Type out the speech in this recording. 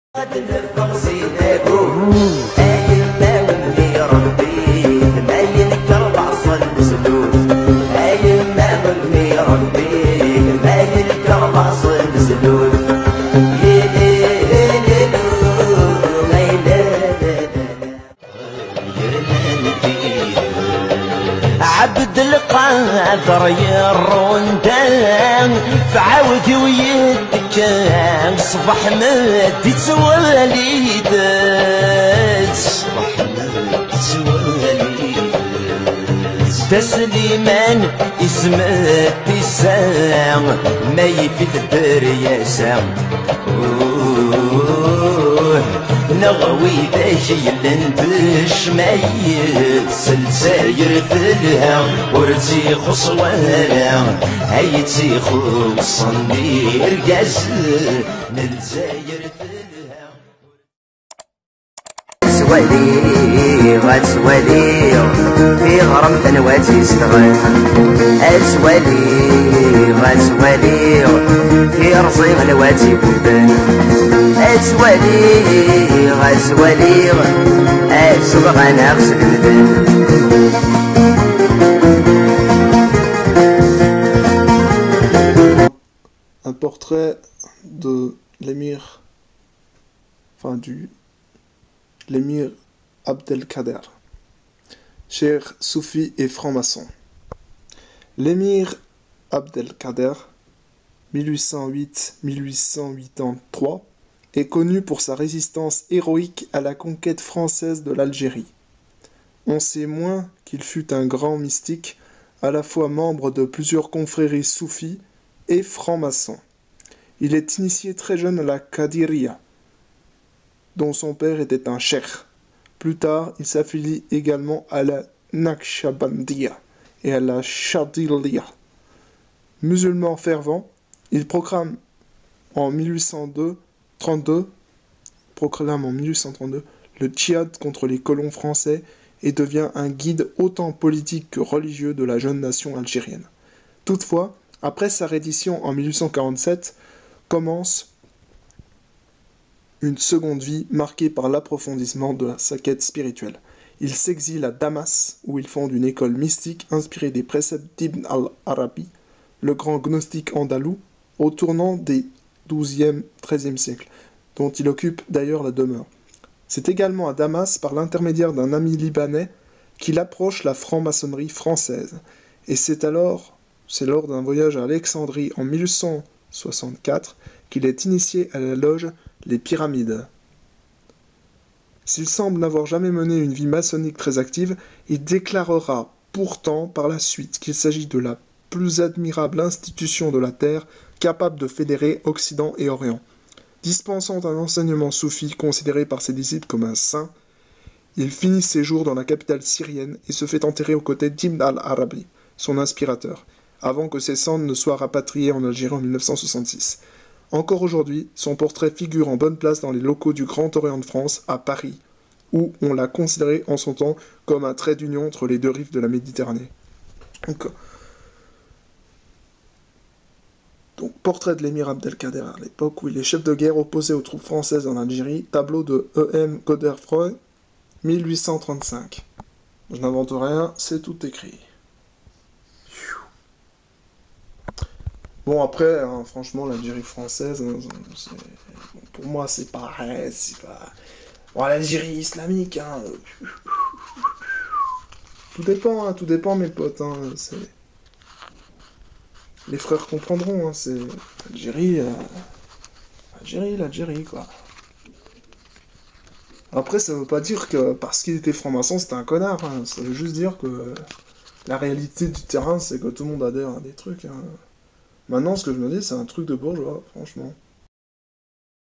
عبد القادر يروندان فعاود ويدك صبح مدي تواليد صبح مدي تواليد تسليمان اسمه تسام ما يفيد الدرياسام نغوي داجي لندش ميت سلساير ثلها ورتي خصوانا هيتي خصني رقاز نلزاير ثلها سوالي غتسوالي في غرم ثنواتي استغل اسوالي غتسوالي في رصي غلواتي بوبان اسوالي غتسوالي اسوق غانا غسل المدن. Un portrait de l'émir, l'émir Abdelkader, cher soufi et franc-maçon. L'émir Abdelkader, 1808-1883, est connu pour sa résistance héroïque à la conquête française de l'Algérie. On sait moins qu'il fut un grand mystique, à la fois membre de plusieurs confréries soufis et franc-maçon. Il est initié très jeune à la Qadiriya, dont son père était un cheikh. Plus tard, il s'affilie également à la Naqshbandiya et à la Chadiliya. Musulman fervent, il proclame en 1832 le djihad contre les colons français et devient un guide autant politique que religieux de la jeune nation algérienne. Toutefois, après sa reddition en 1847, commence une seconde vie marquée par l'approfondissement de sa quête spirituelle. Il s'exile à Damas, où il fonde une école mystique inspirée des préceptes d'Ibn al-Arabi, le grand gnostique andalou, au tournant des XIIe-XIIIe siècles, dont il occupe d'ailleurs la demeure. C'est également à Damas, par l'intermédiaire d'un ami libanais, qu'il approche la franc-maçonnerie française, et c'est lors d'un voyage à Alexandrie en 1864 qu'il est initié à la loge Les Pyramides. S'il semble n'avoir jamais mené une vie maçonnique très active, il déclarera pourtant par la suite qu'il s'agit de la plus admirable institution de la Terre capable de fédérer Occident et Orient. Dispensant un enseignement soufi considéré par ses disciples comme un saint, il finit ses jours dans la capitale syrienne et se fait enterrer aux côtés d'Ibn al-Arabi, son inspirateur, avant que ses cendres ne soient rapatriées en Algérie en 1966. Encore aujourd'hui, son portrait figure en bonne place dans les locaux du Grand Orient de France, à Paris, où on l'a considéré en son temps comme un trait d'union entre les deux rives de la Méditerranée. Donc, portrait de l'émir Abdelkader à l'époque où il est chef de guerre opposé aux troupes françaises en Algérie, tableau de E.M. Godefroy, 1835. Je n'invente rien, c'est tout écrit. Bon, après, hein, franchement, l'Algérie française, hein, pour moi, c'est pareil, c'est pas... Bon, l'Algérie islamique, hein... Tout dépend, mes potes, hein, c'est... Les frères comprendront, hein, c'est... L'Algérie, quoi. Après, ça veut pas dire que parce qu'il était franc-maçon, c'était un connard, hein. Ça veut juste dire que la réalité du terrain, c'est que tout le monde adhère à des trucs, hein. Maintenant, ce que je me dis, c'est un truc de bourgeois, franchement.